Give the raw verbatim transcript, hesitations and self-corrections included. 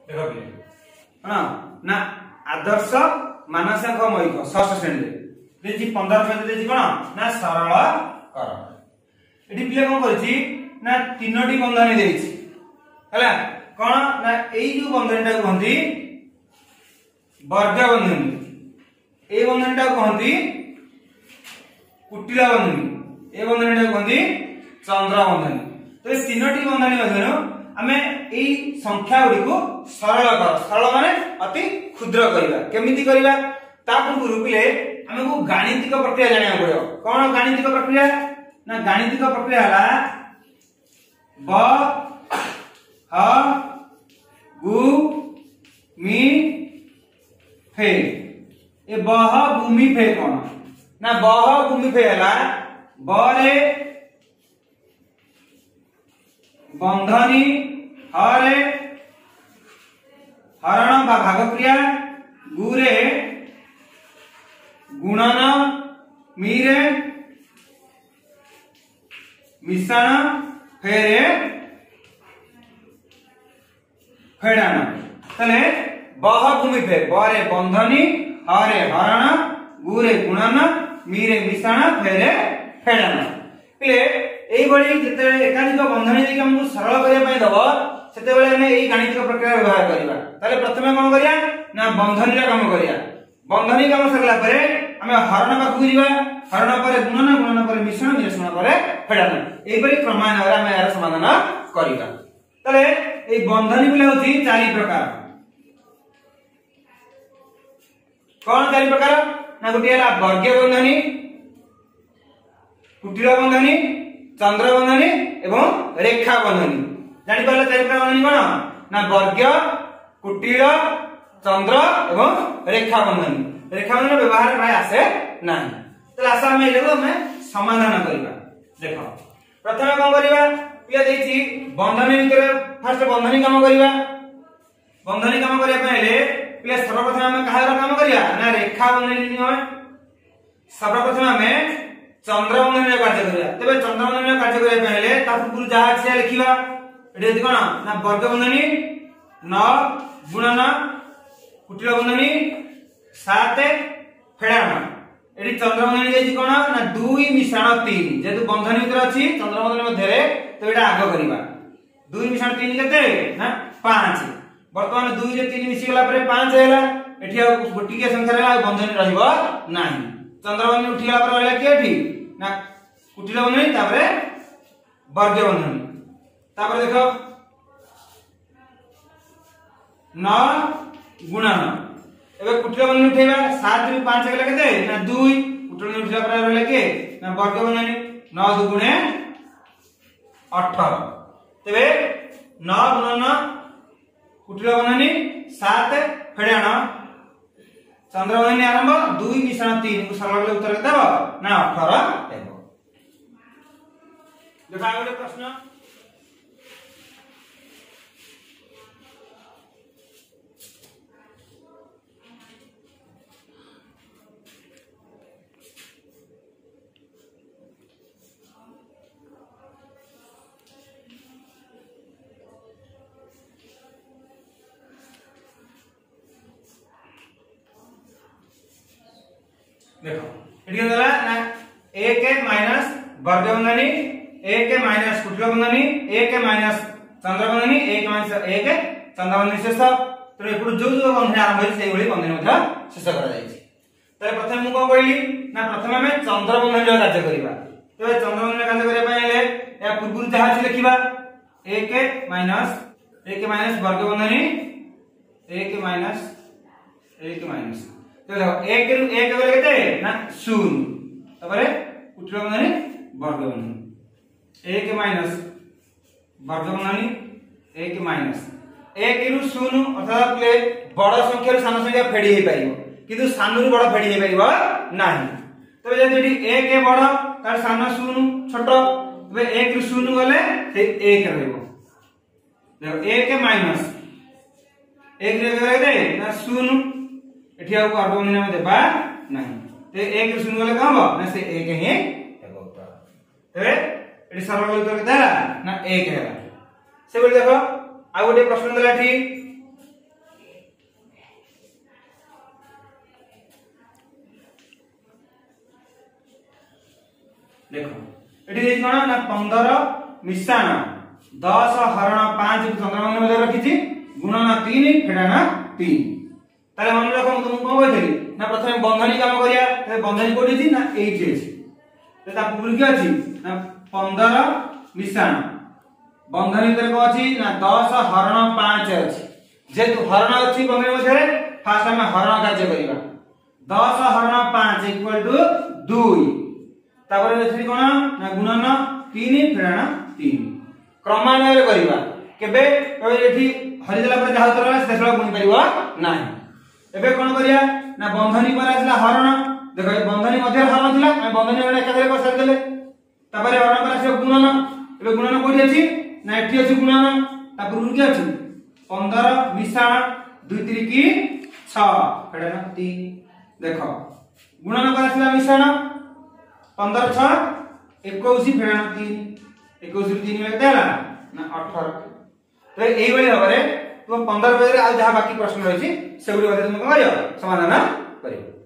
देखो पिले हां ना आदर्श मानसांक मौलिक षष्ठ श्रेणी रे देजी पंद्रह पेज देजी कोन ना सरल कर एठी पिले कोन करछि ना तीनोटी बंधनी देछि हला कोन ना एई जो बंधनीटा कहंती वर्ग बंधनी ए बंधनीटा कहंती कुटिला बंधनी ए बंधनीटा कहंती चंद्र बंधनी। तो ए तीनोटी बंधनी मध्यनु आमे एई संख्या गुडी को सरल कर सरल माने अति क्षुद्र करिवा केमिति करिवा ता पूर्व पिले आमे को गाणितिक प्रक्रिया जानिया पड़ियो। कोन गाणितिक प्रक्रिया ना गाणितिक प्रक्रिया हला ब ह गु मी फे ए बह भूमि फे कोन ना बह भूमि फे हला ब रे बंधनी हरे हरण बा भाग क्रिया गुरे गुणन मीरे मिश्रण फेरे फेडान तले बह भूमि फे बरे बंधनी हरे हरण गुरे गुणन मीरे मिश्रण फेरे फेडान पिले एई बडी जते एकाधिक बंधनी देके हमहु सरल करिया पय दबो सेते बेले हम एई गाणितिक प्रक्रिया व्यवहार करिवा। ताले प्रथमे कोन करिया ना बंधनी रा काम करिया बंधनी काम सरला परे हम हरण पाखु जिवा हरण परे गुणन गुणन परे मिश्रण मिश्रण परे फेडान एई बडी क्रमान्वये हम यार समाधान करिवा। ताले एई बंधनी बिले होती चार प्रकार कोन चार प्रकार ना गुटी हला वर्ग बंधनी कुटिल बंधनी चंद्र बंधनी एवं रेखा बंधनी जानि पाले चार प्रकार बंधनी कोन ना वर्ग कुटिल चंद्र एवं रेखा बंधनी रेखा बंधन व्यवहार प्राय आसे नाही। तले आशा हम एलो हम समाधान करबा। देखो प्रथमे कोन करबा पिया देछि बंधनी भितर फर्स्ट बंधनी काम करबा बंधनी काम करिया पहिले पिया सर्वप्रथम हम काहार काम करिया ना रेखा बंधनी नियम सर्वप्रथम हम चंद्र बंधनी कार्य करिया तबे चंद्र बंधनी कार्य करिया पहिले ता पूर्व जहा छै लिखिबा एठी कोन ना वर्ग बंधनी नौ गुणन कुटिल बंधनी सात फेडान एठी चंद्र बंधनी देछि कोन ना दो मिश्रण तीन जेतु बंधनी भीतर अछि चंद्र बंधनी मध्ये रे तो एटा आग करिबा दो मिश्रण तीन केते ना पाँच वर्तमान दो रे तीन मिसि गला परे पाँच हैला एठी गोटी के संख्या रे बंधनी रहिबो नाही चंद्र बंधनी उठिला पर रहला के एठी ना कुटिल बंधनी तापरे वर्ग बंधनी तापर देखो नौ गुणन एबे कुटिल बंधनी उठेबा सात रे पाँच गला केते ना दो कुटिल बंधनी उठिला पर रहला के ना वर्ग बंधनी नौ दो गुणे अठारह तबे नौ गुणन कुटिल बंधनी सात फेडान चंद्र बंधनी आरंभ दो मिश्रण तीन को सरल करले उत्तर देबो ना अठारह देबो। देखा आगो प्रश्न देखो एठी होला ना एक माइनस वर्ग बंधनी एक माइनस कुटिल बंधनी एक माइनस चंद्र बंधनी एक माइनस एक चंद्र बंधनी शेष तो एपुर जो जो बंधनी आरंभ होई सेही भली बंधनी मध्ये शेष करा जायछि। तले प्रथम मु कोन कहली ना प्रथम हम चंद्र बंधनी कार्य करिबा तो चंद्र बंधनी कार्य करिया पहिले या पूर्व जहा छि लिखिबा एक माइनस एक माइनस वर्ग बंधनी एक माइनस एक माइनस तो देखो एक रु एक गले केते ना शून्य तबरे कुटिल बंधनी वर्ग बंधनी एक माइनस वर्ग बंधनी एक माइनस एक रु शून्य अर्थात प्ले बड़ संख्या रु सान संख्या फेडी हे पाइबो किंतु सान रु बड़ फेडी हे पाइबो नाही। तबे जेडी एक बड़ तार सान शून्य छोट तबे एक रु शून्य गले से एक रहइबो देखो एक माइनस एक रे गले ना शून्य एठी आ वर्ग बंधनी में देबा नाही ते एक रु शून्य गले कहबो ना से एक ही हेबो उत्तर तबे एठी सरल उत्तर केता ना एक हैला से बोल देखो आ गोटे प्रश्न देला ठीक देखो एठी देख कोन ना पंद्रह मिश्रण दस हरण पाँच चंद्रबंधनी मध्ये रखिछि गुणन तीन फेडाना तीन ताले मन रखो हम तुमको कोन कहथि ना प्रथमे बंधनी काम करिया ते बंधनी कोठी छि ना एठी अछि ते ता पूर्व के अछि ना पंद्रह मिश्रण बंधनी तर को अछि ना दस हरण पाँच अछि जेतु हरण अछि बंधनी मध्ये फास्ट हम हरण कार्य करिबा दस हरण पाँच इक्वल टू दो तापर एथि कोन ना गुणन तीन फेडाना तीन क्रमान्वय करिबा केबे एठी हरि देला पर जाउ तरला सेसला गुण परिबा नाही एबे कोन करिया ना बंधनी पर आसला हरण देखो ए बंधनी मध्ये हरण थिला हम बंधनी एटा एकाधरे कर देले तापर हरण पर आसे गुणन एबे गुणन कोठी अछि ना एठी अछि गुणन तापर उर के अछि पंद्रह मिश्रण दो तीन की छह फेडाना तीन देखो गुणन पर आसला मिश्रण पंद्रह छह इक्कीस फेडाना तीन इक्कीस रु तीन में देला ना अठारह तो एई बळी भाबरे तुम पंद्रह पेज रे आ जहा बाकी प्रश्न रहिछि सेगुडी मध्ये तुम करियो समाधान करियो।